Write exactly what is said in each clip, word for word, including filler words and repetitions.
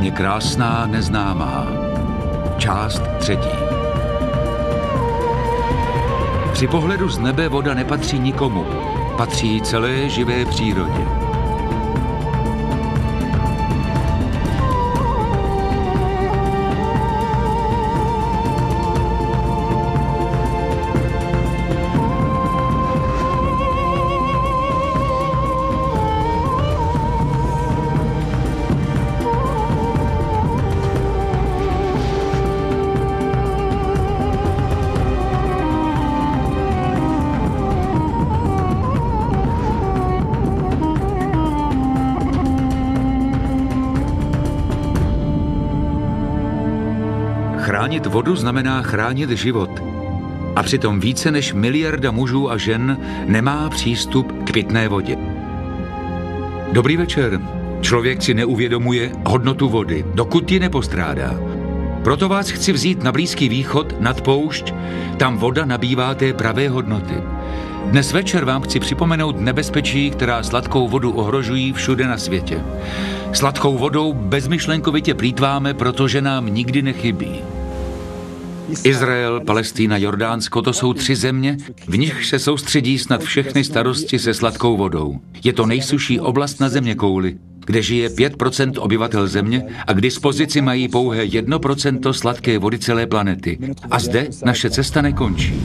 Země krásná, neznámá. Část třetí. Při pohledu z nebe voda nepatří nikomu. Patří celé živé přírodě. Chránit vodu znamená chránit život. A přitom více než miliarda mužů a žen nemá přístup k pitné vodě. Dobrý večer. Člověk si neuvědomuje hodnotu vody, dokud ji nepostrádá. Proto vás chci vzít na Blízký východ, nad poušť, tam voda nabývá té pravé hodnoty. Dnes večer vám chci připomenout nebezpečí, která sladkou vodu ohrožují všude na světě. Sladkou vodou bezmyšlenkovitě plýtváme, protože nám nikdy nechybí. Izrael, Palestína, Jordánsko, to jsou tři země, v nich se soustředí snad všechny starosti se sladkou vodou. Je to nejsušší oblast na zeměkouli, kde žije pět procent obyvatel země a k dispozici mají pouhé jedno procento sladké vody celé planety. A zde naše cesta nekončí.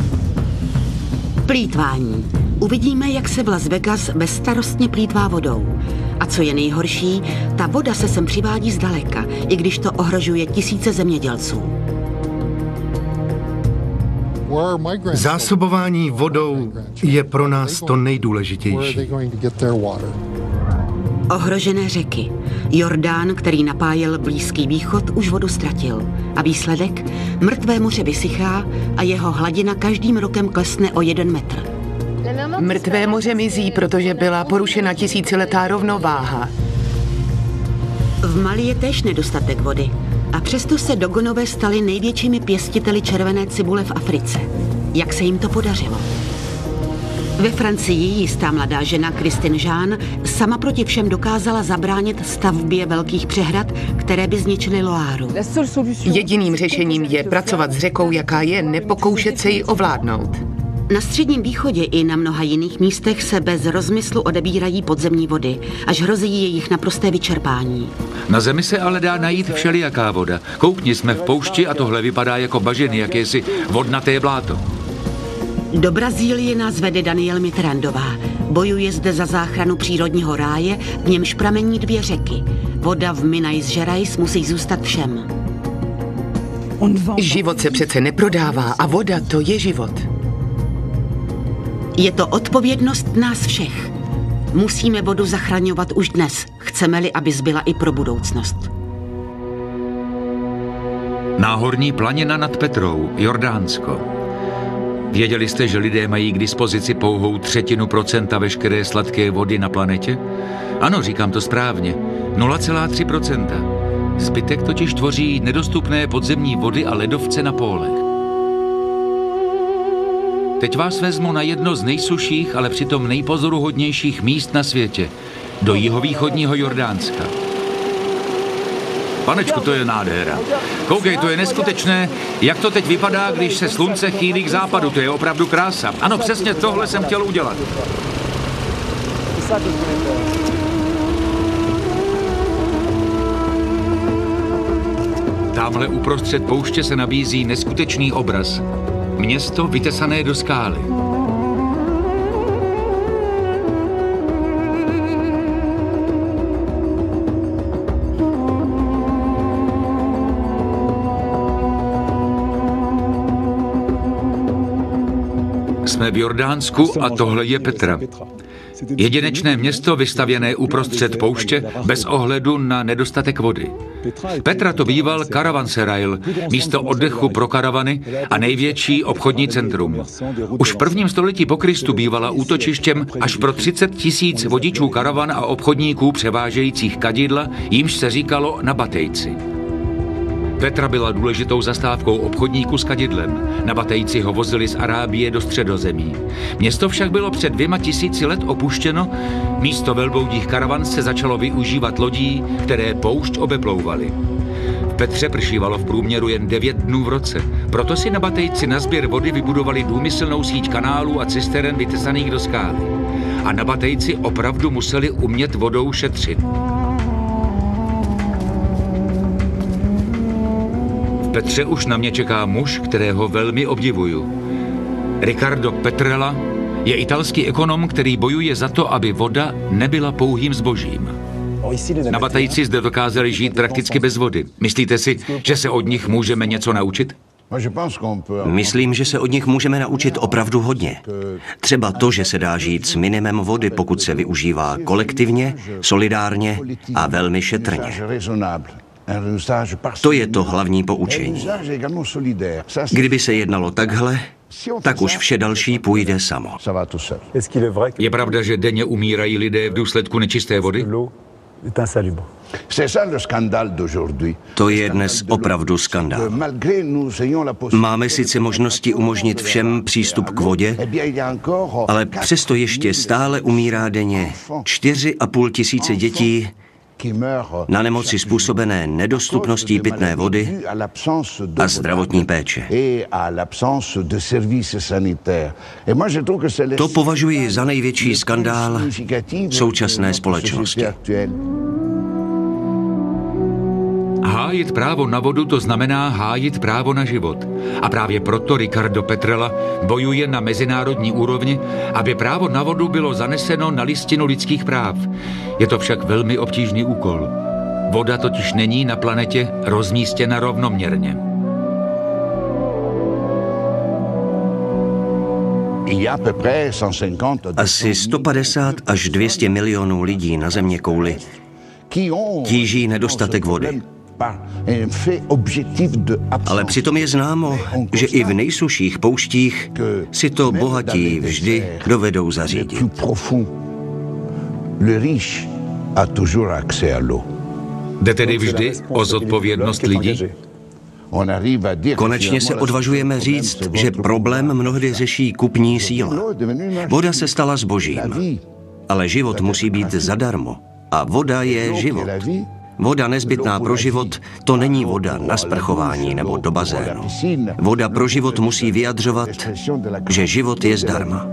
Plýtvání. Uvidíme, jak se v Las Vegas bezstarostně plýtvá vodou. A co je nejhorší, ta voda se sem přivádí zdaleka, i když to ohrožuje tisíce zemědělců. Zásobování vodou je pro nás to nejdůležitější. Ohrožené řeky. Jordán, který napájel Blízký východ, už vodu ztratil. A výsledek? Mrtvé moře vysychá a jeho hladina každým rokem klesne o jeden metr. Mrtvé moře mizí, protože byla porušena tisíciletá rovnováha. V Mali je též nedostatek vody. A přesto se Dogonové stali největšími pěstiteli červené cibule v Africe. Jak se jim to podařilo? Ve Francii jistá mladá žena Christine Jean sama proti všem dokázala zabránit stavbě velkých přehrad, které by zničily Loáru. Jediným řešením je pracovat s řekou, jaká je, nepokoušet se ji ovládnout. Na Středním východě i na mnoha jiných místech se bez rozmyslu odebírají podzemní vody, až hrozí jejich naprosté vyčerpání. Na zemi se ale dá najít všelijaká voda. Koukni, jsme v poušti a tohle vypadá jako bažiny, jakési vodnaté bláto. Do Brazílie nás vede Danielle Mitterrandová. Bojuje zde za záchranu přírodního ráje, v němž pramení dvě řeky. Voda v Minas Gerais musí zůstat všem. Život se přece neprodává a voda to je život. Je to odpovědnost nás všech. Musíme vodu zachraňovat už dnes, chceme-li, aby zbyla i pro budoucnost. Náhorní planina nad Petrou, Jordánsko. Věděli jste, že lidé mají k dispozici pouhou třetinu procenta veškeré sladké vody na planetě? Ano, říkám to správně. nula celá tři procenta. Zbytek totiž tvoří nedostupné podzemní vody a ledovce na pólech. Teď vás vezmu na jedno z nejsušších, ale přitom nejpozoruhodnějších míst na světě. Do jihovýchodního Jordánska. Panečku, to je nádhera. Koukej, to je neskutečné, jak to teď vypadá, když se slunce chýlí k západu. To je opravdu krása. Ano, přesně tohle jsem chtěl udělat. Támhle uprostřed pouště se nabízí neskutečný obraz. Město vytesané do skály. Jsme v Jordánsku a tohle je Petra. Jedinečné město vystavěné uprostřed pouště bez ohledu na nedostatek vody. Petra to býval karavanserajl, místo oddechu pro karavany a největší obchodní centrum. Už v prvním století po Kristu bývala útočištěm až pro třicet tisíc vodičů karavan a obchodníků převážejících kadidla, jímž se říkalo nabatejci. Petra byla důležitou zastávkou obchodníků s kadidlem. Nabatejci ho vozili z Arábie do Středozemí. Město však bylo před dvěma tisíci let opuštěno, místo velbloudích karavan se začalo využívat lodí, které poušť obeplouvaly. V Petře pršívalo v průměru jen devět dnů v roce, proto si Nabatejci na sběr vody vybudovali důmyslnou síť kanálů a cisteren vytesaných do skály. A Nabatejci opravdu museli umět vodou šetřit. V Petře už na mě čeká muž, kterého velmi obdivuju. Riccardo Petrella je italský ekonom, který bojuje za to, aby voda nebyla pouhým zbožím. Nabatejci zde dokázali žít prakticky bez vody. Myslíte si, že se od nich můžeme něco naučit? Myslím, že se od nich můžeme naučit opravdu hodně. Třeba to, že se dá žít s minimem vody, pokud se využívá kolektivně, solidárně a velmi šetrně. To je to hlavní poučení. Kdyby se jednalo takhle, tak už vše další půjde samo. Je pravda, že denně umírají lidé v důsledku nečisté vody? To je dnes opravdu skandál. Máme sice možnosti umožnit všem přístup k vodě, ale přesto ještě stále umírá denně čtyři a půl tisíce dětí na nemoci způsobené nedostupností pitné vody a zdravotní péče. To považuji za největší skandál současné společnosti. Hájit právo na vodu, to znamená hájit právo na život. A právě proto Riccardo Petrella bojuje na mezinárodní úrovni, aby právo na vodu bylo zaneseno na listinu lidských práv. Je to však velmi obtížný úkol. Voda totiž není na planetě rozmístěna rovnoměrně. Asi sto padesát až dvě stě milionů lidí na zeměkouli tíží nedostatek vody. Ale přitom je známo, že i v nejsuších pouštích si to bohatí vždy dovedou zařídit. Jde tedy vždy o zodpovědnost lidí? Konečně se odvažujeme říct, že problém mnohdy řeší kupní síla. Voda se stala zbožím, ale život musí být zadarmo. A voda je život. Voda nezbytná pro život, to není voda na sprchování nebo do bazénu. Voda pro život musí vyjadřovat, že život je zdarma.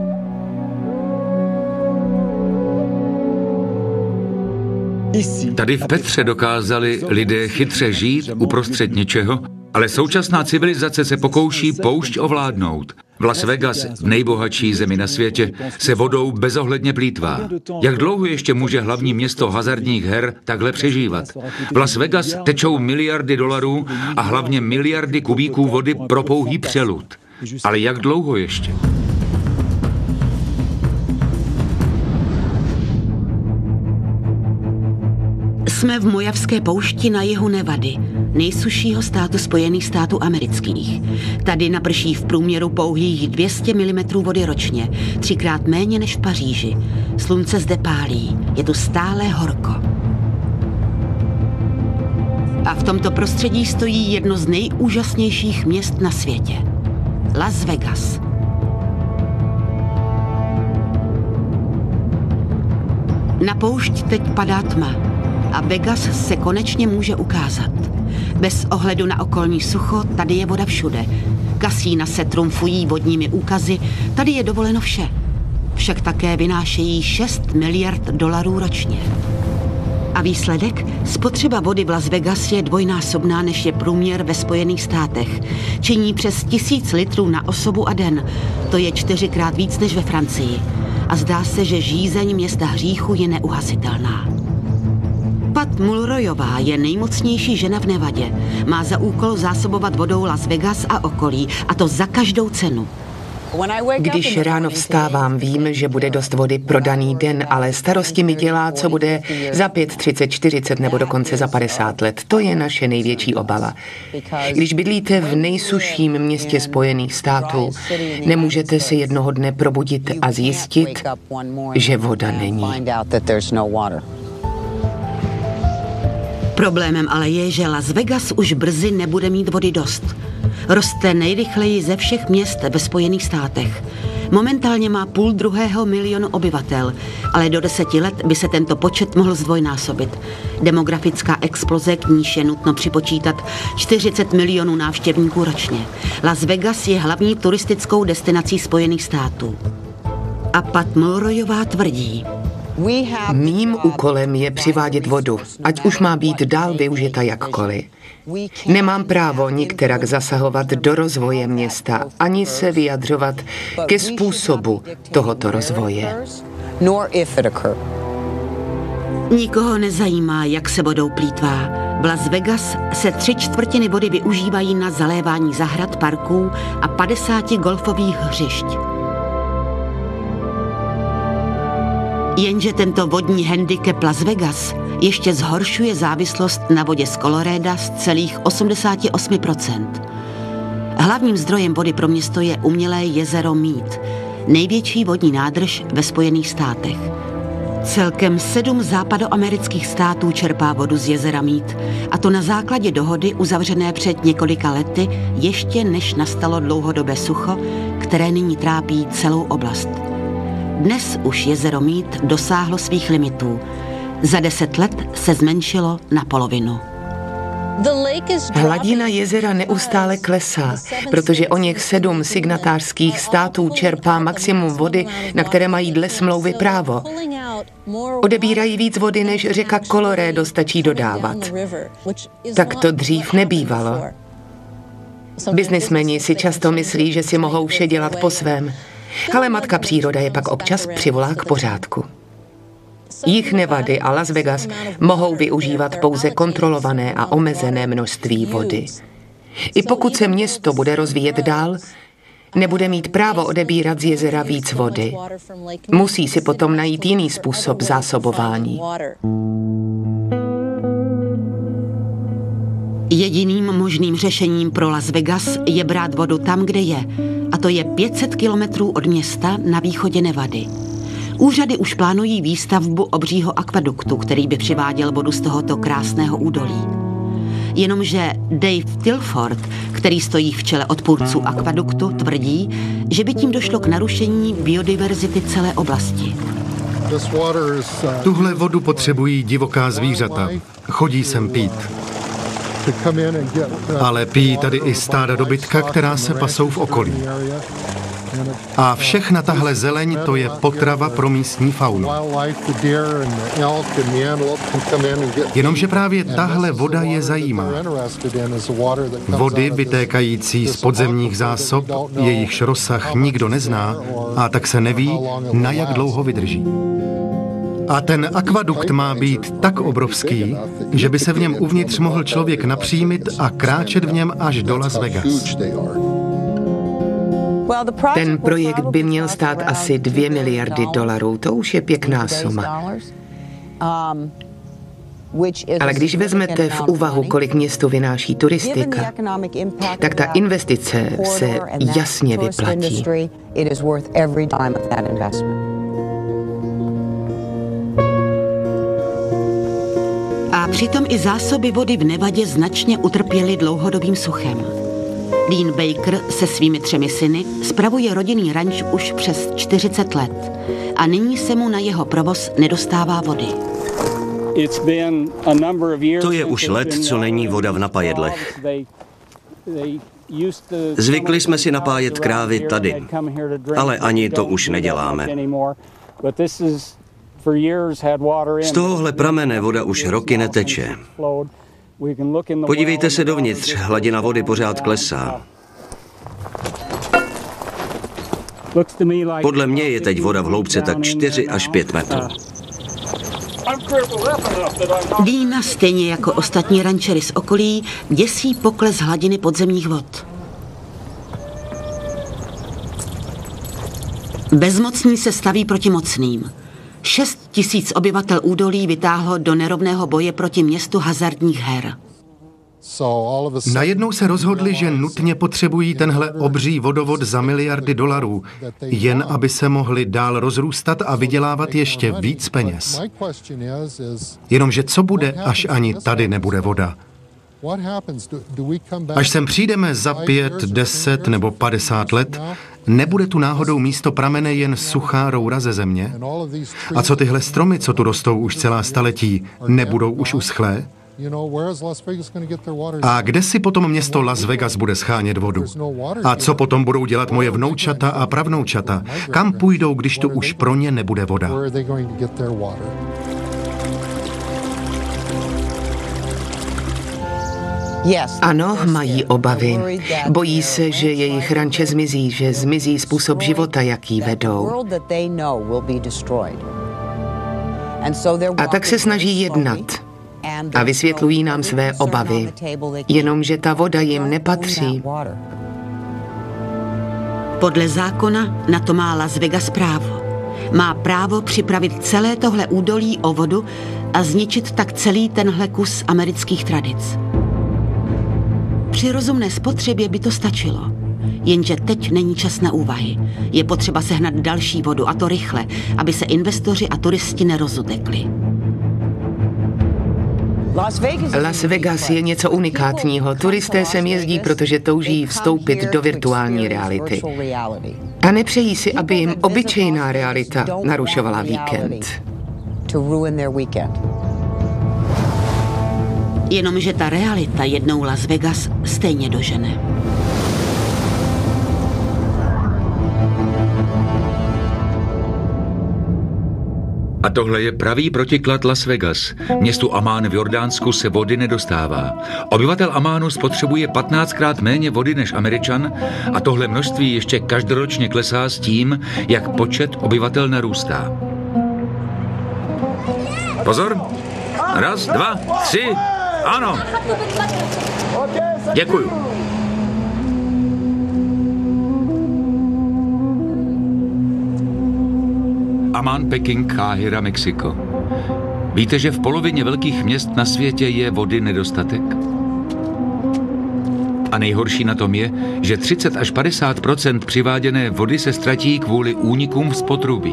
Tady v Petře dokázali lidé chytře žít uprostřed ničeho, ale současná civilizace se pokouší poušť ovládnout. V Las Vegas, v nejbohatší zemi na světě, se vodou bezohledně plýtvá. Jak dlouho ještě může hlavní město hazardních her takhle přežívat? V Las Vegas tečou miliardy dolarů a hlavně miliardy kubíků vody pro pouhý přelud. Ale jak dlouho ještě? Jsme v Mojavské poušti na jihu Nevady, nejsuššího státu Spojených států amerických. Tady naprší v průměru pouhých dvě stě milimetrů vody ročně, třikrát méně než v Paříži. Slunce zde pálí, je tu stále horko. A v tomto prostředí stojí jedno z nejúžasnějších měst na světě. Las Vegas. Na poušť teď padá tma a Vegas se konečně může ukázat. Bez ohledu na okolní sucho, tady je voda všude. Kasína se trumfují vodními úkazy, tady je dovoleno vše. Však také vynášejí šest miliard dolarů ročně. A výsledek? Spotřeba vody v Las Vegas je dvojnásobná, než je průměr ve Spojených státech. Činí přes tisíc litrů na osobu a den. To je čtyřikrát víc než ve Francii. A zdá se, že žízeň města hříchu je neuhasitelná. Pat Mulroyová je nejmocnější žena v Nevadě. Má za úkol zásobovat vodou Las Vegas a okolí, a to za každou cenu. Když ráno vstávám, vím, že bude dost vody pro daný den, ale starosti mi dělá, co bude za pět, třicet, čtyřicet nebo dokonce za padesát let. To je naše největší obava. Když bydlíte v nejsušším městě Spojených států, nemůžete se jednoho dne probudit a zjistit, že voda není. Problémem ale je, že Las Vegas už brzy nebude mít vody dost. Roste nejrychleji ze všech měst ve Spojených státech. Momentálně má půl druhého milionu obyvatel, ale do deseti let by se tento počet mohl zdvojnásobit. Demografická exploze, k níž je nutno připočítat čtyřicet milionů návštěvníků ročně. Las Vegas je hlavní turistickou destinací Spojených států. A Pat Mulroyová tvrdí: Mým úkolem je přivádět vodu, ať už má být dál využita jakkoliv. Nemám právo nikterak zasahovat do rozvoje města, ani se vyjadřovat ke způsobu tohoto rozvoje. Nikoho nezajímá, jak se vodou plýtvá. V Las Vegas se tři čtvrtiny vody využívají na zalévání zahrad, parků a padesáti golfových hřišť. Jenže tento vodní handicap Las Vegas ještě zhoršuje závislost na vodě z Colorada z celých osmdesát osm procent. Hlavním zdrojem vody pro město je umělé jezero Mead, největší vodní nádrž ve Spojených státech. Celkem sedm západoamerických států čerpá vodu z jezera Mead, a to na základě dohody uzavřené před několika lety, ještě než nastalo dlouhodobé sucho, které nyní trápí celou oblast. Dnes už jezero Mead dosáhlo svých limitů. Za deset let se zmenšilo na polovinu. Hladina jezera neustále klesá, protože o něch sedm signatářských států čerpá maximum vody, na které mají dle smlouvy právo. Odebírají víc vody, než řeka Colorado stačí dodávat. Tak to dřív nebývalo. Biznismeni si často myslí, že si mohou vše dělat po svém, ale matka příroda je pak občas přivolá k pořádku. Jich Nevady a Las Vegas mohou využívat pouze kontrolované a omezené množství vody. I pokud se město bude rozvíjet dál, nebude mít právo odebírat z jezera víc vody. Musí si potom najít jiný způsob zásobování. Jediným možným řešením pro Las Vegas je brát vodu tam, kde je, a to je pět set kilometrů od města na východě Nevady. Úřady už plánují výstavbu obřího akvaduktu, který by přiváděl vodu z tohoto krásného údolí. Jenomže Dave Tilford, který stojí v čele odpůrců akvaduktu, tvrdí, že by tím došlo k narušení biodiverzity celé oblasti. Tuhle vodu potřebují divoká zvířata. Chodí sem pít. Ale pijí tady i stáda dobytka, která se pasou v okolí. A všechna tahle zeleň, to je potrava pro místní faunu. Jenomže právě tahle voda je zajímá. Vody vytékající z podzemních zásob, jejichž rozsah nikdo nezná, a tak se neví, na jak dlouho vydrží. A ten akvadukt má být tak obrovský, že by se v něm uvnitř mohl člověk napřímit a kráčet v něm až do Las Vegas. Ten projekt by měl stát asi dvě miliardy dolarů, to už je pěkná suma. Ale když vezmete v úvahu, kolik městu vynáší turistika, tak ta investice se jasně vyplatí. A přitom i zásoby vody v Nevadě značně utrpěly dlouhodobým suchem. Dean Baker se svými třemi syny spravuje rodinný ranč už přes čtyřicet let a nyní se mu na jeho provoz nedostává vody. To je už let, co není voda v napajedlech. Zvykli jsme si napájet krávy tady, ale ani to už neděláme. Z tohohle pramene voda už roky neteče. Podívejte se dovnitř, hladina vody pořád klesá. Podle mě je teď voda v hloubce tak čtyři až pět metrů. Deana, stejně jako ostatní rančery z okolí, děsí pokles hladiny podzemních vod. Bezmocný se staví proti mocným. Šest tisíc obyvatel údolí vytáhlo do nerovného boje proti městu hazardních her. Najednou se rozhodli, že nutně potřebují tenhle obří vodovod za miliardy dolarů, jen aby se mohli dál rozrůstat a vydělávat ještě víc peněz. Jenomže co bude, až ani tady nebude voda? Až sem přijdeme za pět, deset nebo padesát let, nebude tu náhodou místo pramene jen suchá roura ze země? A co tyhle stromy, co tu rostou už celá staletí, nebudou už uschlé? A kde si potom město Las Vegas bude schánět vodu? A co potom budou dělat moje vnoučata a pravnoučata? Kam půjdou, když tu už pro ně nebude voda? Ano, mají obavy. Bojí se, že jejich ranče zmizí, že zmizí způsob života, jaký vedou. A tak se snaží jednat a vysvětlují nám své obavy, jenomže ta voda jim nepatří. Podle zákona na to má Las Vegas právo. Má právo připravit celé tohle údolí o vodu a zničit tak celý tenhle kus amerických tradic. Při rozumné spotřebě by to stačilo. Jenže teď není čas na úvahy. Je potřeba sehnat další vodu, a to rychle, aby se investoři a turisti nerozutekli. Las Vegas je něco unikátního. Turisté sem jezdí, protože touží vstoupit do virtuální reality. A nepřejí si, aby jim obyčejná realita narušovala víkend. Jenomže ta realita jednou Las Vegas stejně dožene. A tohle je pravý protiklad Las Vegas. Městu Amán v Jordánsku se vody nedostává. Obyvatel Amánu spotřebuje patnáctkrát méně vody než Američan a tohle množství ještě každoročně klesá s tím, jak počet obyvatel narůstá. Pozor! Raz, dva, tři, ano! Děkuju. Amán, Peking, Káhira, Mexiko. Víte, že v polovině velkých měst na světě je vody nedostatek? A nejhorší na tom je, že třicet až padesát procent přiváděné vody se ztratí kvůli únikům z potrubí.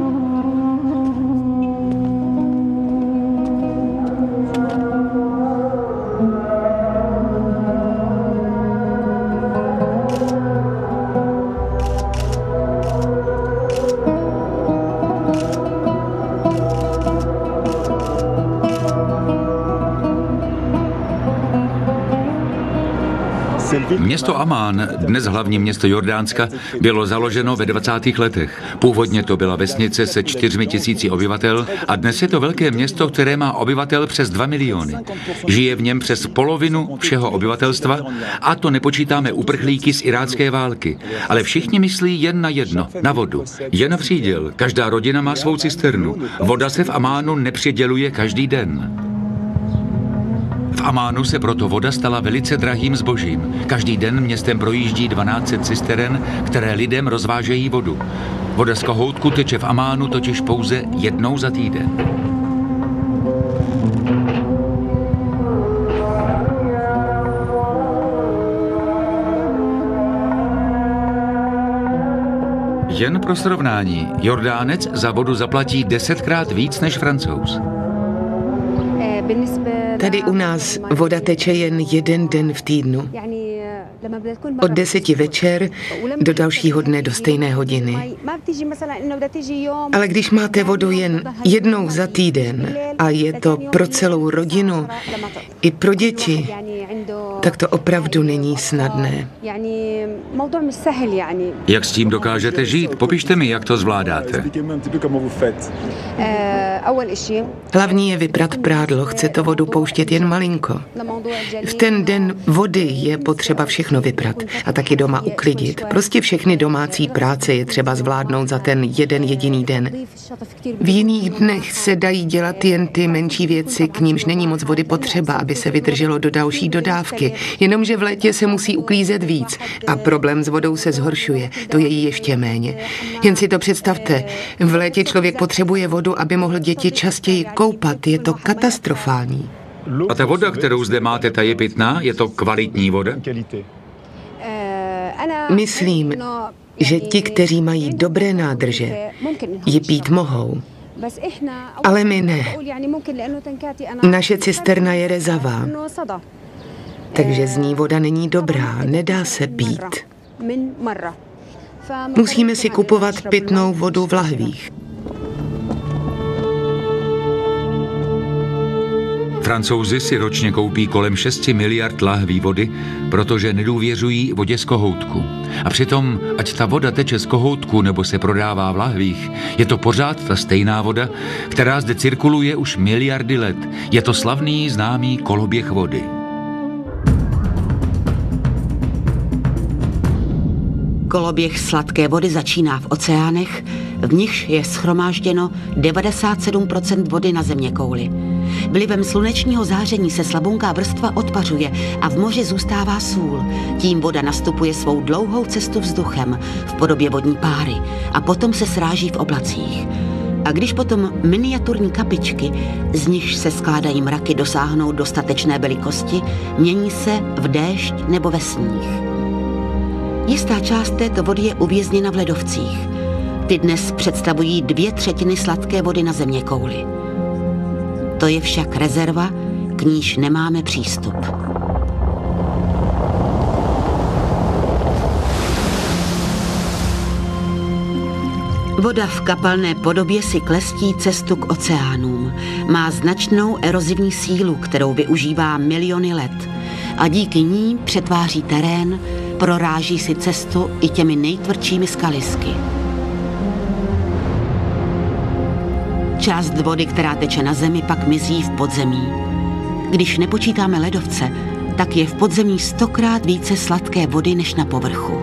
Město Amán, dnes hlavní město Jordánska, bylo založeno ve dvacátých letech. Původně to byla vesnice se čtyřmi tisíci obyvatel a dnes je to velké město, které má obyvatel přes dva miliony. Žije v něm přes polovinu všeho obyvatelstva a to nepočítáme uprchlíky z irácké války. Ale všichni myslí jen na jedno, na vodu. Je na příděl, každá rodina má svou cisternu. Voda se v Amánu nepřiděluje každý den. V Amánu se proto voda stala velice drahým zbožím. Každý den městem projíždí dvanáct set cisteren, které lidem rozvážejí vodu. Voda z kohoutku teče v Amánu totiž pouze jednou za týden. Jen pro srovnání, Jordánec za vodu zaplatí desetkrát víc než Francouz. Tady u nás voda teče jen jeden den v týdnu. Od deseti večer do dalšího dne do stejné hodiny. Ale když máte vodu jen jednou za týden a je to pro celou rodinu i pro děti, tak to opravdu není snadné. Jak s tím dokážete žít? Popište mi, jak to zvládáte. Hlavní je vyprat prádlo, chce to vodu pouštět jen malinko. V ten den vody je potřeba všechno vyprat a taky doma uklidit. Prostě všechny domácí práce je třeba zvládnout za ten jeden jediný den. V jiných dnech se dají dělat jen ty menší věci, k nímž není moc vody potřeba, aby se vydrželo do další dodávky. Jenomže v létě se musí uklízet víc a problém s vodou se zhoršuje. To je jí ještě méně. Jen si to představte. V létě člověk potřebuje vodu, aby mohl děti častěji koupat. Je to katastrofální. A ta voda, kterou zde máte, ta je pitná? Je to kvalitní voda? Myslím, že ti, kteří mají dobré nádrže, ji pít mohou. Ale my ne. Naše cisterna je rezavá, takže z ní voda není dobrá, nedá se pít. Musíme si kupovat pitnou vodu v lahvích. Francouzi si ročně koupí kolem šesti miliard lahví vody, protože nedůvěřují vodě z kohoutku. A přitom, ať ta voda teče z kohoutku nebo se prodává v lahvích, je to pořád ta stejná voda, která zde cirkuluje už miliardy let. Je to slavný známý koloběh vody. Koloběh sladké vody začíná v oceánech, v nichž je shromážděno devadesát sedm procent vody na zeměkouli. Vlivem slunečního záření se slabunká vrstva odpařuje a v moři zůstává sůl. Tím voda nastupuje svou dlouhou cestu vzduchem v podobě vodní páry a potom se sráží v oblacích. A když potom miniaturní kapičky, z nichž se skládají mraky, dosáhnou dostatečné velikosti, mění se v déšť nebo ve sníh. Jistá část této vody je uvězněna v ledovcích. Ty dnes představují dvě třetiny sladké vody na zeměkouli. To je však rezerva, k níž nemáme přístup. Voda v kapalné podobě si klestí cestu k oceánům. Má značnou erozivní sílu, kterou využívá miliony let. A díky ní přetváří terén, proráží si cestu i těmi nejtvrdšími skalisky. Část vody, která teče na zemi, pak mizí v podzemí. Když nepočítáme ledovce, tak je v podzemí stokrát více sladké vody než na povrchu.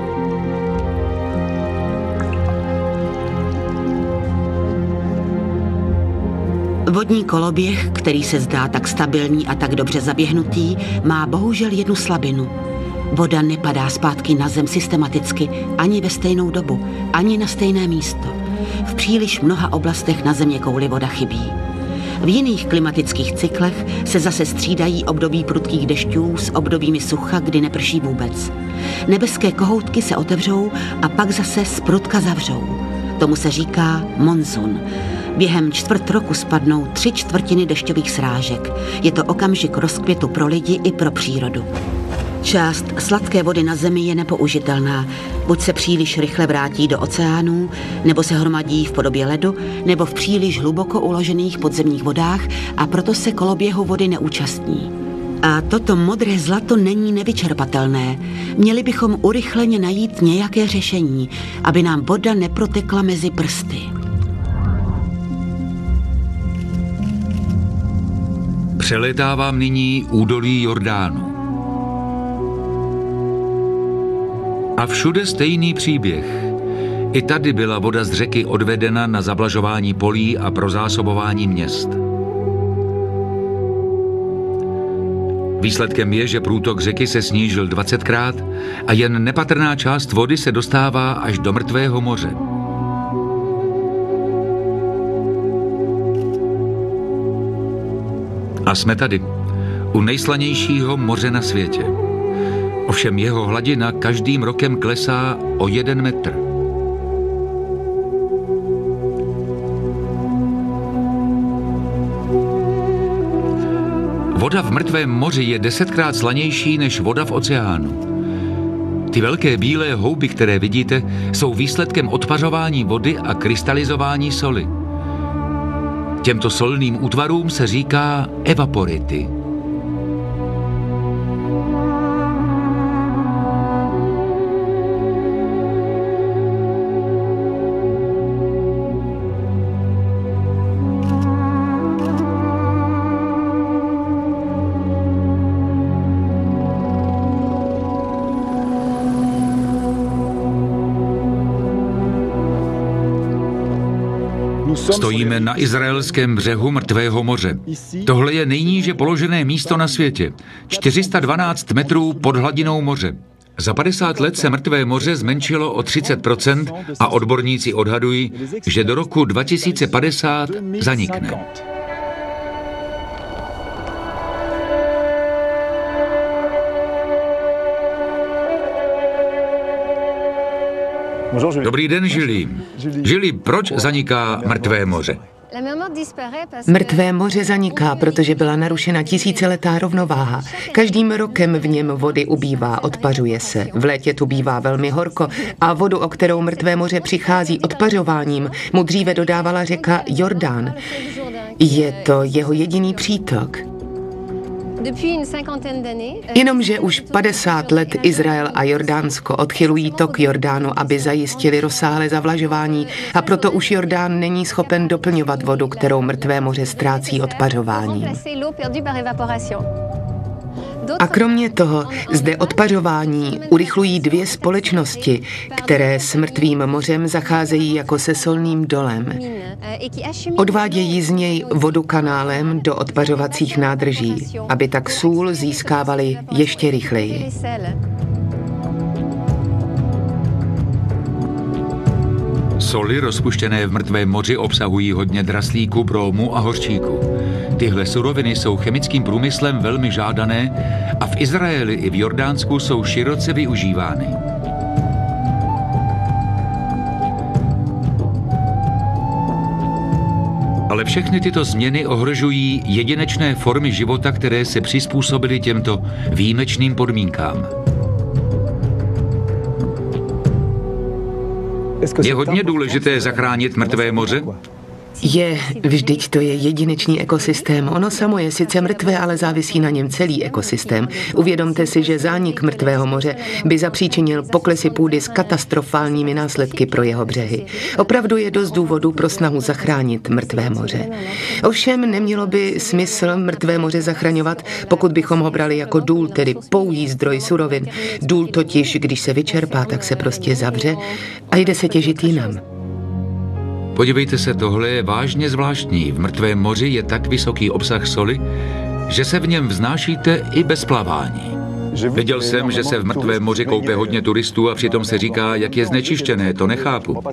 Vodní koloběh, který se zdá tak stabilní a tak dobře zaběhnutý, má bohužel jednu slabinu. Voda nepadá zpátky na zem systematicky, ani ve stejnou dobu, ani na stejné místo. V příliš mnoha oblastech na zeměkouli voda chybí. V jiných klimatických cyklech se zase střídají období prudkých dešťů s obdobími sucha, kdy neprší vůbec. Nebeské kohoutky se otevřou a pak zase zprudka zavřou. Tomu se říká monzun. Během čtvrt roku spadnou tři čtvrtiny dešťových srážek. Je to okamžik rozkvětu pro lidi i pro přírodu. Část sladké vody na zemi je nepoužitelná. Buď se příliš rychle vrátí do oceánů, nebo se hromadí v podobě ledu, nebo v příliš hluboko uložených podzemních vodách a proto se koloběhu vody neúčastní. A toto modré zlato není nevyčerpatelné. Měli bychom urychleně najít nějaké řešení, aby nám voda neprotekla mezi prsty. Přelétávám nyní údolí Jordánu. A všude stejný příběh. I tady byla voda z řeky odvedena na zavlažování polí a pro zásobování měst. Výsledkem je, že průtok řeky se snížil dvacetkrát a jen nepatrná část vody se dostává až do mrtvého moře. A jsme tady, u nejslanějšího moře na světě. Ovšem jeho hladina každým rokem klesá o jeden metr. Voda v mrtvém moři je desetkrát slanější než voda v oceánu. Ty velké bílé houby, které vidíte, jsou výsledkem odpařování vody a krystalizování soli. Těmto solným útvarům se říká evapority. Stojíme na izraelském břehu mrtvého moře. Tohle je nejníže položené místo na světě. čtyři sta dvanáct metrů pod hladinou moře. Za padesát let se mrtvé moře zmenšilo o třicet procent a odborníci odhadují, že do roku dva tisíce padesát zanikne. Dobrý den, Žili. Žili, proč zaniká Mrtvé moře? Mrtvé moře zaniká, protože byla narušena tisíciletá rovnováha. Každým rokem v něm vody ubývá, odpařuje se. V létě tu bývá velmi horko a vodu, o kterou Mrtvé moře přichází odpařováním, mu dříve dodávala řeka Jordán. Je to jeho jediný přítok. Jenomže už padesát let Izrael a Jordánsko odchylují tok Jordánu, aby zajistili rozsáhlé zavlažování, a proto už Jordán není schopen doplňovat vodu, kterou Mrtvé moře ztrácí odpařováním. A kromě toho zde odpařování urychlují dvě společnosti, které s Mrtvým mořem zacházejí jako se solným dolem. Odvádějí z něj vodu kanálem do odpařovacích nádrží, aby tak sůl získávali ještě rychleji. Soli rozpuštěné v Mrtvém moři obsahují hodně draslíku, bromu a hořčíku. Tyhle suroviny jsou chemickým průmyslem velmi žádané a v Izraeli i v Jordánsku jsou široce využívány. Ale všechny tyto změny ohrožují jedinečné formy života, které se přizpůsobily těmto výjimečným podmínkám. Je hodně důležité zachránit Mrtvé moře? Je, vždyť to je jedinečný ekosystém. Ono samo je sice mrtvé, ale závisí na něm celý ekosystém. Uvědomte si, že zánik Mrtvého moře by zapříčinil poklesy půdy s katastrofálními následky pro jeho břehy. Opravdu je dost důvodů pro snahu zachránit Mrtvé moře. Ovšem nemělo by smysl Mrtvé moře zachraňovat, pokud bychom ho brali jako důl, tedy pouhý zdroj surovin. Důl totiž, když se vyčerpá, tak se prostě zavře a jde se těžit jinam. Podívejte se, tohle je vážně zvláštní. V Mrtvém moři je tak vysoký obsah soli, že se v něm vznášíte i bez plavání. Viděl jsem, že se v Mrtvém moři koupe hodně turistů a přitom se říká, jak je znečištěné, to nechápu.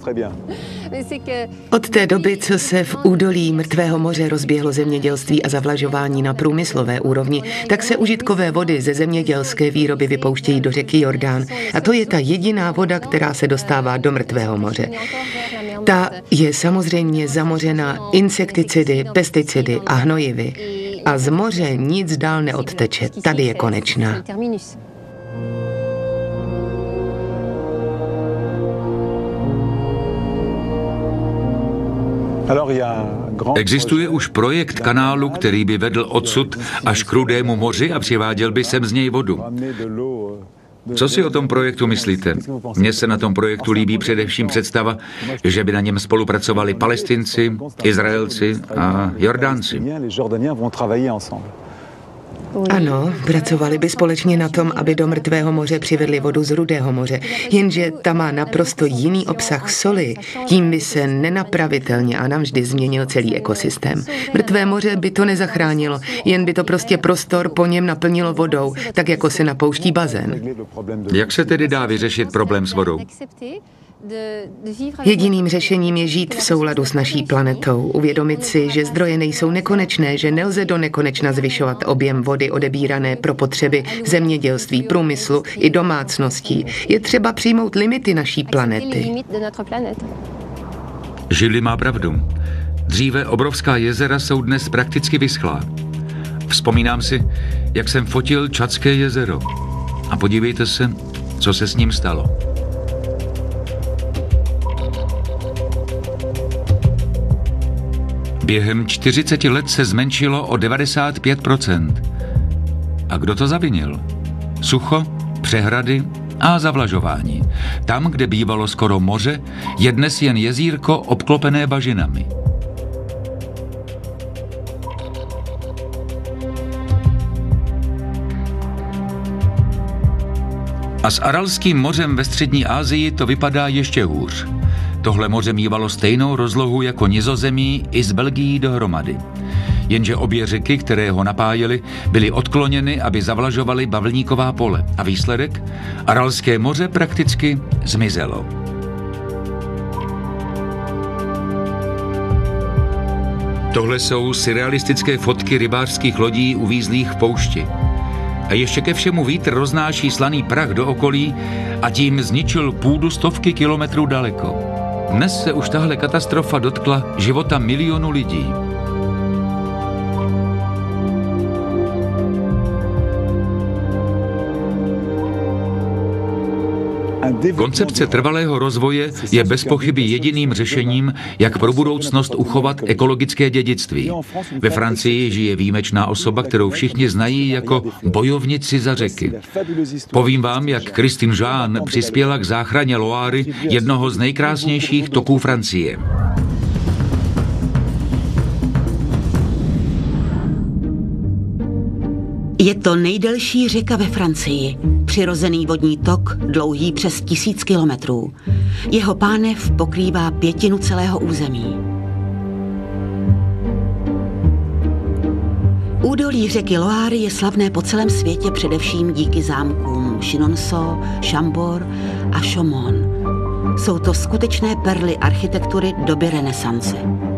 Od té doby, co se v údolí Mrtvého moře rozběhlo zemědělství a zavlažování na průmyslové úrovni, tak se užitkové vody ze zemědělské výroby vypouštějí do řeky Jordán. A to je ta jediná voda, která se dostává do Mrtvého moře. Ta je samozřejmě zamořena insekticidy, pesticidy a hnojivy. A z moře nic dál neodteče. Tady je konečná. Existuje už projekt kanálu, který by vedl odsud až k Rudému moři a přiváděl by sem z něj vodu. Co si o tom projektu myslíte? Mně se na tom projektu líbí především představa, že by na něm spolupracovali Palestinci, Izraelci a Jordánci. Ano, pracovali by společně na tom, aby do Mrtvého moře přivedli vodu z Rudého moře, jenže ta má naprosto jiný obsah soli. Tím by se nenapravitelně a navždy změnil celý ekosystém. Mrtvé moře by to nezachránilo, jen by to prostě prostor po něm naplnilo vodou, tak jako se napouští bazén. Jak se tedy dá vyřešit problém s vodou? Jediným řešením je žít v souladu s naší planetou, uvědomit si, že zdroje nejsou nekonečné, že nelze do nekonečna zvyšovat objem vody odebírané pro potřeby zemědělství, průmyslu i domácností. Je třeba přijmout limity naší planety. Žili má pravdu. Dříve obrovská jezera jsou dnes prakticky vyschlá. Vzpomínám si, jak jsem fotil Čadské jezero. A podívejte se, co se s ním stalo. Během čtyřiceti let se zmenšilo o devadesát pět procent. A kdo to zavinil? Sucho, přehrady a zavlažování. Tam, kde bývalo skoro moře, je dnes jen jezírko obklopené bažinami. A s Aralským mořem ve střední Asii to vypadá ještě hůř. Tohle moře mívalo stejnou rozlohu jako Nizozemí i s Belgií dohromady. Jenže obě řeky, které ho napájely, byly odkloněny, aby zavlažovaly bavlníková pole. A výsledek? Aralské moře prakticky zmizelo. Tohle jsou surrealistické fotky rybářských lodí uvízlých v poušti. A ještě ke všemu vítr roznáší slaný prach do okolí a tím zničil půdu stovky kilometrů daleko. Dnes se už tahle katastrofa dotkla života milionu lidí. Koncepce trvalého rozvoje je bez pochyby jediným řešením, jak pro budoucnost uchovat ekologické dědictví. Ve Francii žije výjimečná osoba, kterou všichni znají jako bojovnici za řeky. Povím vám, jak Christine Jeanne přispěla k záchraně Loáry, jednoho z nejkrásnějších toků Francie. Je to nejdelší řeka ve Francii, přirozený vodní tok, dlouhý přes tisíc kilometrů. Jeho pánev pokrývá pětinu celého území. Údolí řeky Loáry je slavné po celém světě především díky zámkům Chenonceau, Chambord a Chaumont. Jsou to skutečné perly architektury doby renesance.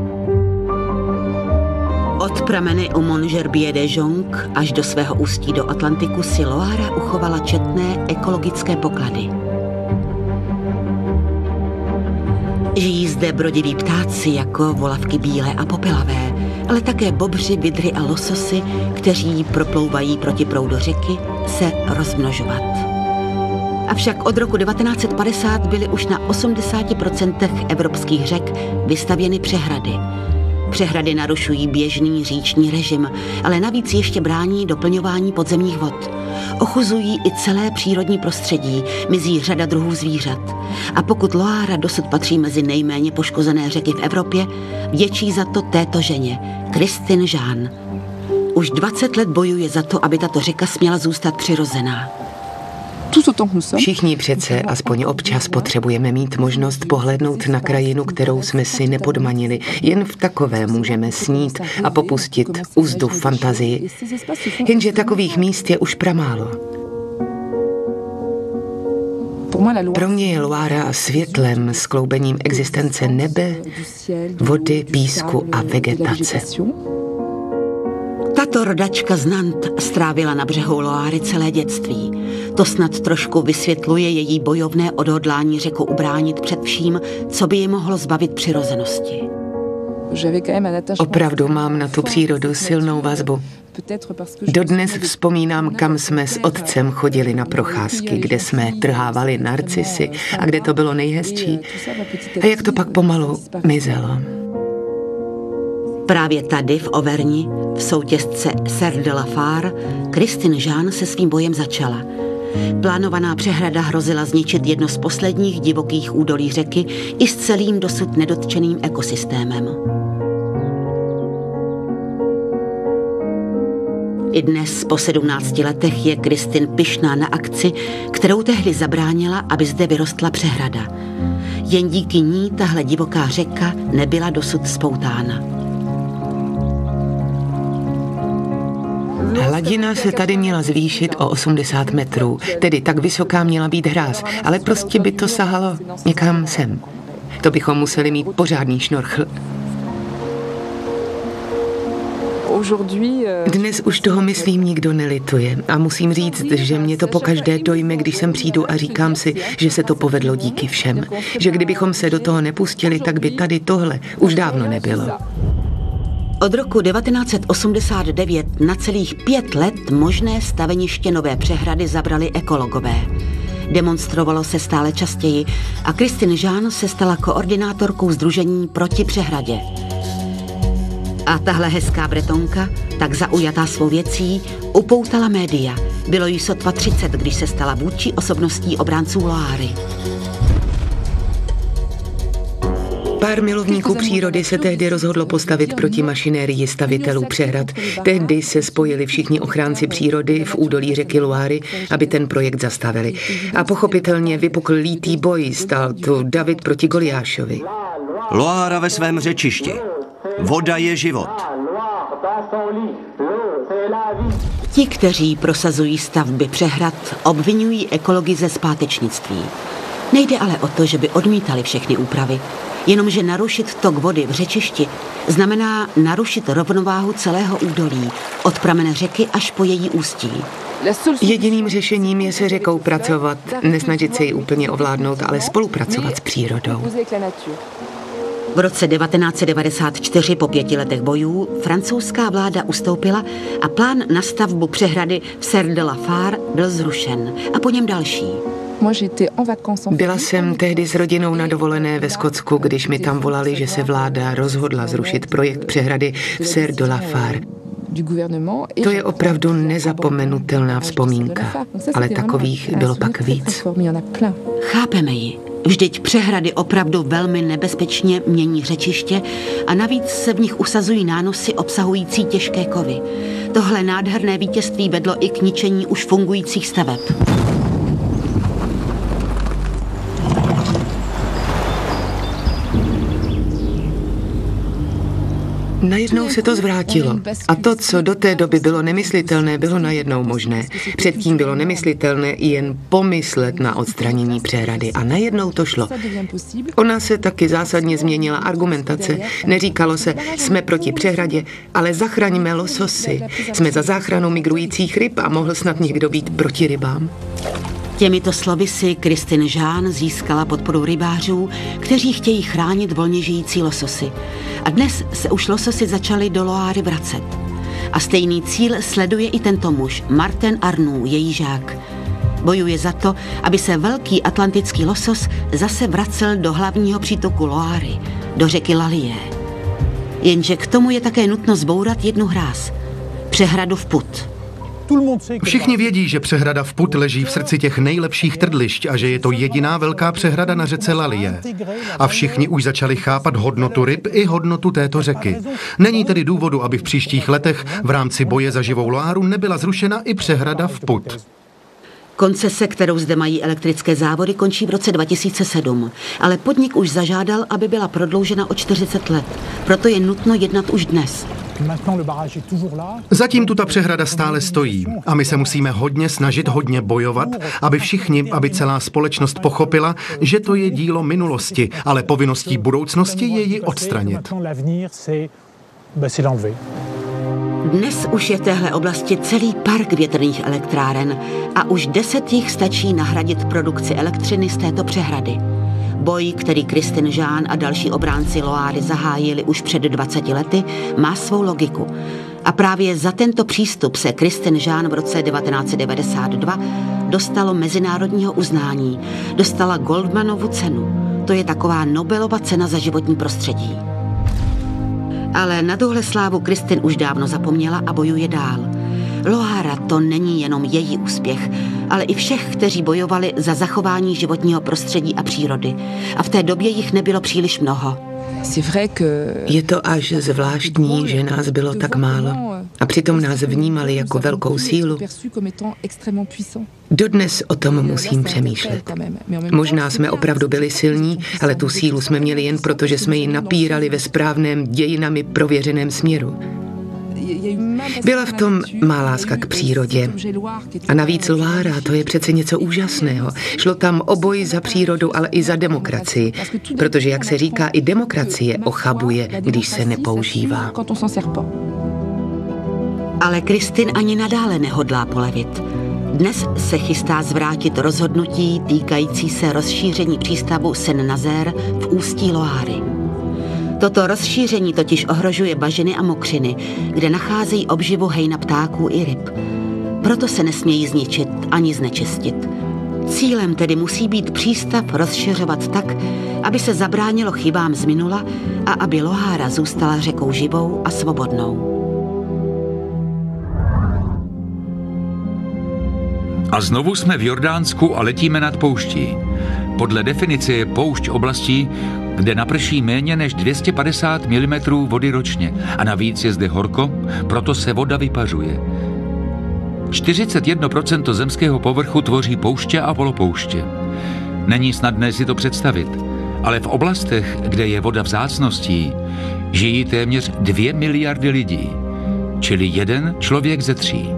Od pramene u Montgerbier-de-Jonc až do svého ústí do Atlantiku si Loára uchovala četné ekologické poklady. Žijí zde brodiví ptáci jako volavky bílé a popelavé, ale také bobři, vidry a lososy, kteří proplouvají proti proudu řeky, se rozmnožovat. Avšak od roku devatenáct set padesát byly už na osmdesáti procentech evropských řek vystavěny přehrady. Přehrady narušují běžný říční režim, ale navíc ještě brání doplňování podzemních vod. Ochuzují i celé přírodní prostředí, mizí řada druhů zvířat. A pokud Loára dosud patří mezi nejméně poškozené řeky v Evropě, vděčí za to této ženě, Christine Jeanne. Už dvacet let bojuje za to, aby tato řeka směla zůstat přirozená. Všichni přece aspoň občas potřebujeme mít možnost pohlédnout na krajinu, kterou jsme si nepodmanili. Jen v takové můžeme snít a popustit úzdu v fantazii. Jenže takových míst je už pramálo. Pro mě je Loára světlem, skloubením existence nebe, vody, písku a vegetace. Tato rodačka z Nantes strávila na břehu Loáry celé dětství. To snad trošku vysvětluje její bojovné odhodlání řeku ubránit před vším, co by ji mohlo zbavit přirozenosti. Opravdu mám na tu přírodu silnou vazbu. Dodnes vzpomínám, kam jsme s otcem chodili na procházky, kde jsme trhávali narcisy a kde to bylo nejhezčí a jak to pak pomalu mizelo. Právě tady v Auvergne, v soutěsce Serre de la Fare, Christine Jeanne se svým bojem začala. Plánovaná přehrada hrozila zničit jedno z posledních divokých údolí řeky i s celým dosud nedotčeným ekosystémem. I dnes, po sedmnácti letech, je Christine pyšná na akci, kterou tehdy zabránila, aby zde vyrostla přehrada. Jen díky ní tahle divoká řeka nebyla dosud spoutána. Hladina se tady měla zvýšit o osmdesát metrů, tedy tak vysoká měla být hráz, ale prostě by to sahalo někam sem. To bychom museli mít pořádný šnorchl. Dnes už toho, myslím, nikdo nelituje a musím říct, že mě to pokaždé dojme, když sem přijdu a říkám si, že se to povedlo díky všem. Že kdybychom se do toho nepustili, tak by tady tohle už dávno nebylo. Od roku devatenáct set osmdesát devět na celých pět let možné staveniště nové přehrady zabrali ekologové. Demonstrovalo se stále častěji a Christine Jeanne se stala koordinátorkou sdružení proti přehradě. A tahle hezká Bretonka, tak zaujatá svou věcí, upoutala média. Bylo jí sotva třicet, když se stala vůdčí osobností obránců Loáry. Pár milovníků přírody se tehdy rozhodlo postavit proti mašinérii stavitelů přehrad. Tehdy se spojili všichni ochránci přírody v údolí řeky Loáry, aby ten projekt zastavili. A pochopitelně vypukl lítý boj, stál tu David proti Goliášovi. Loára ve svém řečišti. Voda je život. Ti, kteří prosazují stavby přehrad, obvinují ekologii ze zpátečnictví. Nejde ale o to, že by odmítali všechny úpravy, jenomže narušit tok vody v řečišti znamená narušit rovnováhu celého údolí, od pramene řeky až po její ústí. Jediným řešením je se řekou pracovat, nesnažit se ji úplně ovládnout, ale spolupracovat s přírodou. V roce devatenáct set devadesát čtyři po pěti letech bojů francouzská vláda ustoupila a plán na stavbu přehrady v Serre de la Fare byl zrušen a po něm další. Byla jsem tehdy s rodinou na dovolené ve Skotsku, když mi tam volali, že se vláda rozhodla zrušit projekt přehrady v Serre de la Fare. To je opravdu nezapomenutelná vzpomínka, ale takových bylo pak víc. Chápeme ji. Vždyť přehrady opravdu velmi nebezpečně mění řečiště a navíc se v nich usazují nánosy obsahující těžké kovy. Tohle nádherné vítězství vedlo i k ničení už fungujících staveb. Najednou se to zvrátilo. A to, co do té doby bylo nemyslitelné, bylo najednou možné. Předtím bylo nemyslitelné jen pomyslet na odstranění přehrady. A najednou to šlo. Ona se taky zásadně změnila argumentace. Neříkalo se, jsme proti přehradě, ale zachraňme lososy. Jsme za záchranu migrujících ryb a mohl snad někdo být proti rybám. Těmito slovy si Christine Jeanne získala podporu rybářů, kteří chtějí chránit volně žijící lososy. A dnes se už lososy začaly do Loáry vracet. A stejný cíl sleduje i tento muž, Martin Arnoux, její žák. Bojuje za to, aby se velký atlantický losos zase vracel do hlavního přítoku Loáry, do řeky L'Allier. Jenže k tomu je také nutno zbourat jednu hráz – přehradu v Put. Všichni vědí, že přehrada v Put leží v srdci těch nejlepších trdlišť a že je to jediná velká přehrada na řece L'Allier. A všichni už začali chápat hodnotu ryb i hodnotu této řeky. Není tedy důvodu, aby v příštích letech v rámci boje za živou Loáru nebyla zrušena i přehrada v Put. Koncese, kterou zde mají elektrické závody, končí v roce dva tisíce sedm, ale podnik už zažádal, aby byla prodloužena o čtyřicet let. Proto je nutno jednat už dnes. Zatím tu ta přehrada stále stojí a my se musíme hodně snažit, hodně bojovat, aby všichni, aby celá společnost pochopila, že to je dílo minulosti, ale povinností budoucnosti je ji odstranit. Dnes už je v téhle oblasti celý park větrných elektráren a už deset jich stačí nahradit produkci elektřiny z této přehrady. Boj, který Christine Jeanne a další obránci Loáry zahájili už před dvaceti lety, má svou logiku. A právě za tento přístup se Christine Jeanne v roce devatenáct set devadesát dva dostalo mezinárodního uznání. Dostala Goldmanovu cenu. To je taková Nobelova cena za životní prostředí. Ale na tuhle slávu Christine už dávno zapomněla a bojuje dál. Loára to není jenom její úspěch, ale i všech, kteří bojovali za zachování životního prostředí a přírody. A v té době jich nebylo příliš mnoho. Je to až zvláštní, že nás bylo tak málo a přitom nás vnímali jako velkou sílu. Dodnes o tom musím přemýšlet. Možná jsme opravdu byli silní, ale tu sílu jsme měli jen proto, že jsme ji napírali ve správném dějinami prověřeném směru. Byla v tom má láska k přírodě. A navíc Loára, to je přece něco úžasného. Šlo tam o boj za přírodu, ale i za demokracii. Protože, jak se říká, i demokracie ochabuje, když se nepoužívá. Ale Christine ani nadále nehodlá polevit. Dnes se chystá zvrátit rozhodnutí týkající se rozšíření přístavu Saint-Nazaire v ústí Loáry. Toto rozšíření totiž ohrožuje bažiny a mokřiny, kde nacházejí obživu hejna ptáků i ryb. Proto se nesmějí zničit ani znečistit. Cílem tedy musí být přístav rozšiřovat tak, aby se zabránilo chybám z minula a aby Loára zůstala řekou živou a svobodnou. A znovu jsme v Jordánsku a letíme nad pouští. Podle definice je poušť oblastí, kde naprší méně než dvě stě padesát milimetrů vody ročně a navíc je zde horko, proto se voda vypařuje. čtyřicet jedna procent zemského povrchu tvoří pouště a polopouště. Není snadné si to představit, ale v oblastech, kde je voda vzácností, žijí téměř dvě miliardy lidí, čili jeden člověk ze tří.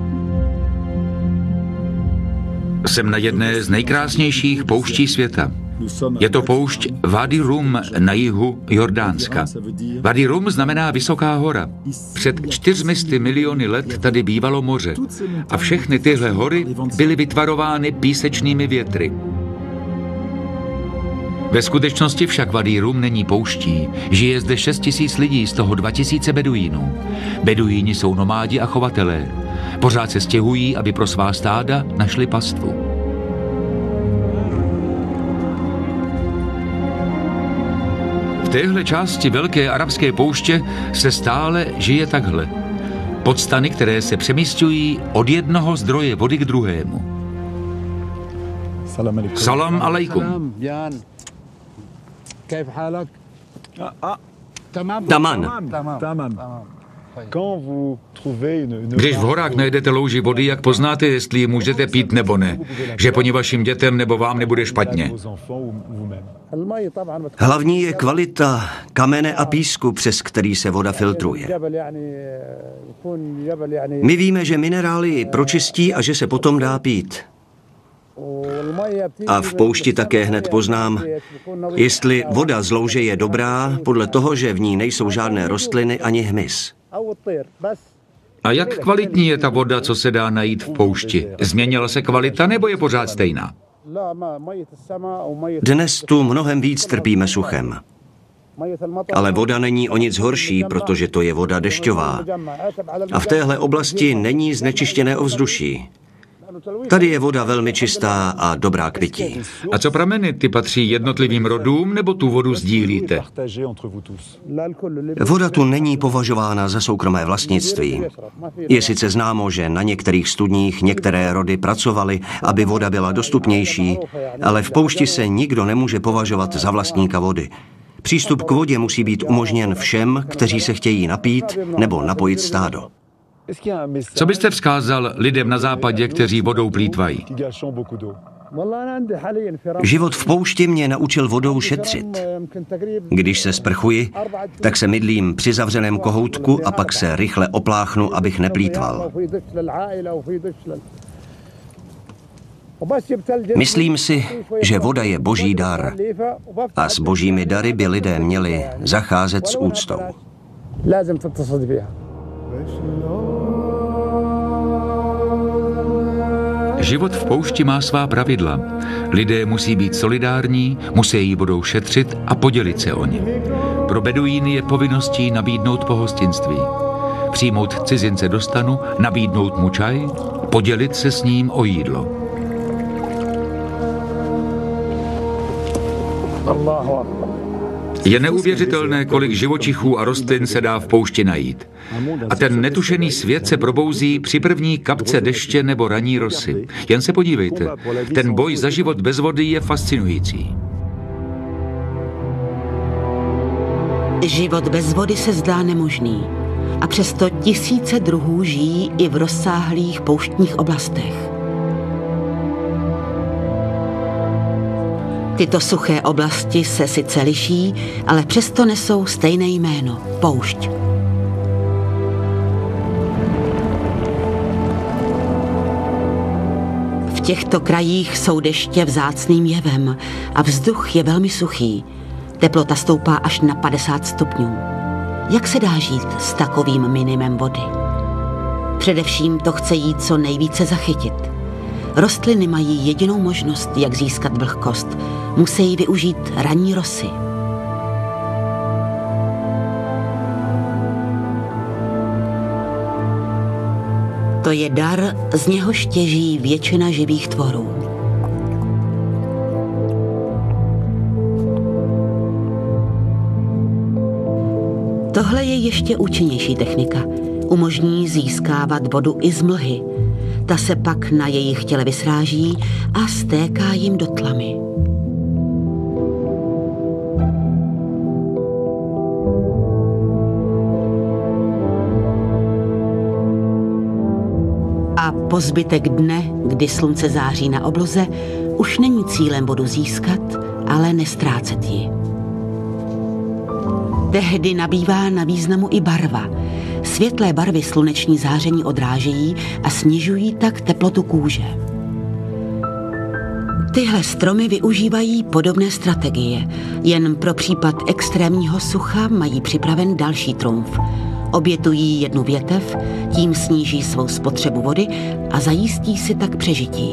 Jsem na jedné z nejkrásnějších pouští světa. Je to poušť Wadi Rum na jihu Jordánska. Wadi Rum znamená vysoká hora. Před čtyřmisty miliony let tady bývalo moře a všechny tyhle hory byly vytvarovány písečnými větry. Ve skutečnosti však Wadi Rum není pouští. Žije zde šest tisíc lidí, z toho dva tisíce beduínů. Beduíni jsou nomádi a chovatelé. Pořád se stěhují, aby pro svá stáda našli pastvu. V téhle části velké arabské pouště se stále žije takhle. Podstany, které se přemísťují od jednoho zdroje vody k druhému. Salam alaikum. Taman. Když v horách najdete louži vody, jak poznáte, jestli ji můžete pít nebo ne? Že po ní vašim dětem nebo vám nebude špatně? Hlavní je kvalita kamene a písku, přes který se voda filtruje. My víme, že minerály ji pročistí a že se potom dá pít. A v poušti také hned poznám, jestli voda z louže je dobrá, podle toho, že v ní nejsou žádné rostliny ani hmyz. A jak kvalitní je ta voda, co se dá najít v poušti? Změnila se kvalita nebo je pořád stejná? Dnes tu mnohem víc trpíme suchem. Ale voda není o nic horší, protože to je voda dešťová. A v téhle oblasti není znečištěné ovzduší. Tady je voda velmi čistá a dobrá k pití. A co prameny, ty patří jednotlivým rodům nebo tu vodu sdílíte? Voda tu není považována za soukromé vlastnictví. Je sice známo, že na některých studních některé rody pracovaly, aby voda byla dostupnější, ale v poušti se nikdo nemůže považovat za vlastníka vody. Přístup k vodě musí být umožněn všem, kteří se chtějí napít nebo napojit stádo. Co byste vzkázal lidem na západě, kteří vodou plýtvají? Život v poušti mě naučil vodou šetřit. Když se sprchuji, tak se mydlím při zavřeném kohoutku a pak se rychle opláchnu, abych neplýtval. Myslím si, že voda je boží dar a s božími dary by lidé měli zacházet s úctou. Život v poušti má svá pravidla. Lidé musí být solidární, musí jí vodou šetřit a podělit se o ně. Pro beduíny je povinností nabídnout pohostinství. Přijmout cizince do stanu, nabídnout mu čaj, podělit se s ním o jídlo. Je neuvěřitelné, kolik živočichů a rostlin se dá v poušti najít. A ten netušený svět se probouzí při první kapce deště nebo raní rosy. Jen se podívejte, ten boj za život bez vody je fascinující. Život bez vody se zdá nemožný. A přesto tisíce druhů žijí i v rozsáhlých pouštních oblastech. Tyto suché oblasti se sice liší, ale přesto nesou stejné jméno – poušť. V těchto krajích jsou deště vzácným jevem a vzduch je velmi suchý. Teplota stoupá až na padesát stupňů. Jak se dá žít s takovým minimem vody? Především to chce jít co nejvíce zachytit. Rostliny mají jedinou možnost, jak získat vlhkost. Musí využít ranní rosy. To je dar, z něhož těží většina živých tvorů. Tohle je ještě účinnější technika. Umožní získávat vodu i z mlhy. Ta se pak na jejich těle vysráží a stéká jim do tlamy. A po zbytek dne, kdy slunce září na obloze, už není cílem vodu získat, ale nestrácet ji. Tehdy nabývá na významu i barva. Světlé barvy sluneční záření odrážejí a snižují tak teplotu kůže. Tyhle stromy využívají podobné strategie. Jen pro případ extrémního sucha mají připraven další trumf. Obětují jednu větev, tím sníží svou spotřebu vody a zajistí si tak přežití.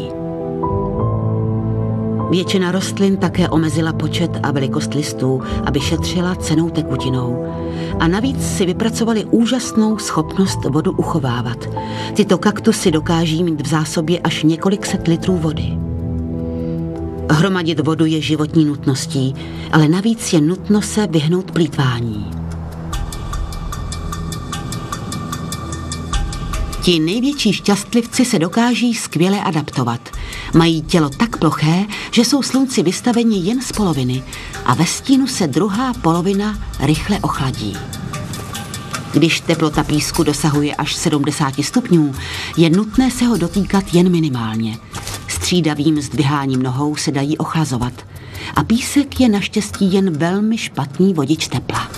Většina rostlin také omezila počet a velikost listů, aby šetřila cennou tekutinou. A navíc si vypracovali úžasnou schopnost vodu uchovávat. Tyto kaktusy dokáží mít v zásobě až několik set litrů vody. Hromadit vodu je životní nutností, ale navíc je nutno se vyhnout plýtvání. Ti největší šťastlivci se dokáží skvěle adaptovat. Mají tělo tak ploché, že jsou slunci vystaveni jen z poloviny a ve stínu se druhá polovina rychle ochladí. Když teplota písku dosahuje až sedmdesát stupňů, je nutné se ho dotýkat jen minimálně. Střídavým zdviháním nohou se dají ochlazovat a písek je naštěstí jen velmi špatný vodič tepla.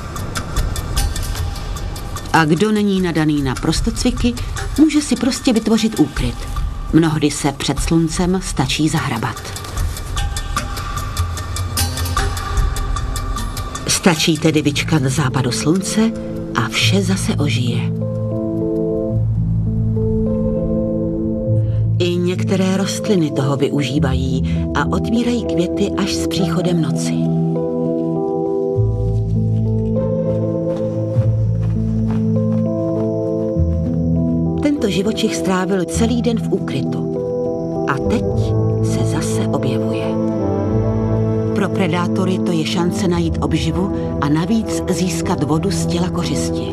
A kdo není nadaný na prostocviky, může si prostě vytvořit úkryt. Mnohdy se před sluncem stačí zahrabat. Stačí tedy vyčkat západu slunce a vše zase ožije. I některé rostliny toho využívají a otvírají květy až s příchodem noci. Tento živočich strávil celý den v úkrytu a teď se zase objevuje. Pro predátory to je šance najít obživu a navíc získat vodu z těla kořisti.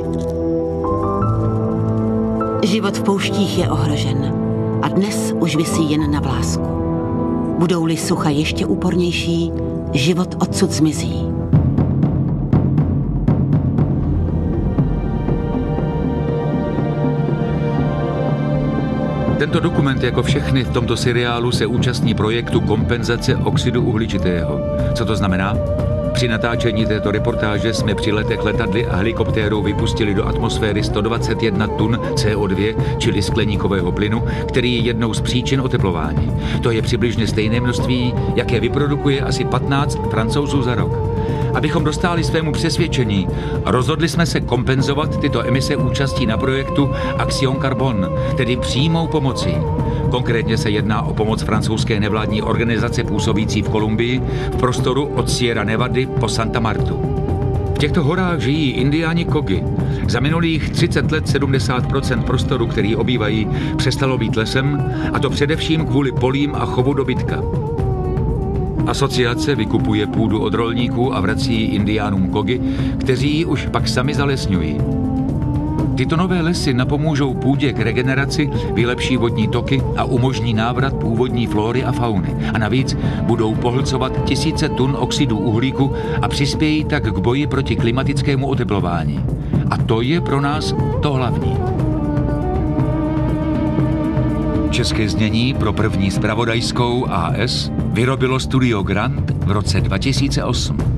Život v pouštích je ohrožen a dnes už visí jen na vlásku. Budou-li sucha ještě úpornější, život odsud zmizí. Tento dokument, jako všechny v tomto seriálu, se účastní projektu kompenzace oxidu uhličitého. Co to znamená? Při natáčení této reportáže jsme při letech letadly a helikoptérou vypustili do atmosféry sto dvacet jedna tun C O dva, čili skleníkového plynu, který je jednou z příčin oteplování. To je přibližně stejné množství, jaké vyprodukuje asi patnáct Francouzů za rok. Abychom dostáli svému přesvědčení, rozhodli jsme se kompenzovat tyto emise účastí na projektu Action Carbone, tedy přímou pomocí. Konkrétně se jedná o pomoc francouzské nevládní organizace působící v Kolumbii v prostoru od Sierra Nevady po Santa Martu. V těchto horách žijí indiáni Kogi. Za minulých třicet let sedmdesát procent prostoru, který obývají, přestalo být lesem, a to především kvůli polím a chovu dobytka. Asociace vykupuje půdu od rolníků a vrací ji indiánům Kogi, kteří ji už pak sami zalesňují. Tyto nové lesy napomůžou půdě k regeneraci, vylepší vodní toky a umožní návrat původní flóry a fauny. A navíc budou pohlcovat tisíce tun oxidu uhlíku a přispějí tak k boji proti klimatickému oteplování. A to je pro nás to hlavní. České znění pro první zpravodajskou A S vyrobilo Studio Grant v roce dva tisíce osm.